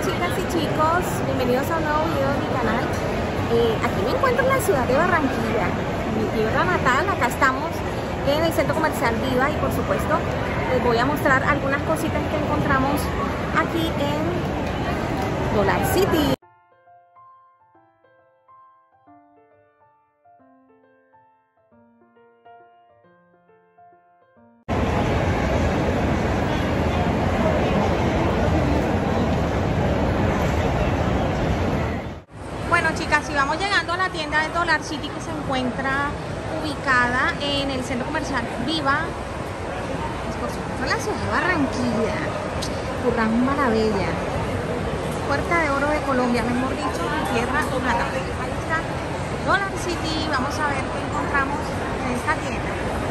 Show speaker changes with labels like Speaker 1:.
Speaker 1: chicas y chicos, bienvenidos a un nuevo video de mi canal. Aquí me encuentro en la ciudad de Barranquilla, mi tierra natal. Acá estamos en el centro comercial Viva y por supuesto les voy a mostrar algunas cositas que encontramos aquí en Dollar City. Bueno chicas, si vamos llegando a la tienda de Dollar City, que se encuentra ubicada en el centro comercial Viva, pues por supuesto en la ciudad de Barranquilla, Currán Maravilla, Puerta de Oro de Colombia, mejor dicho, mi tierra natal. Ahí está Dollar City. Vamos a ver qué encontramos en esta tienda.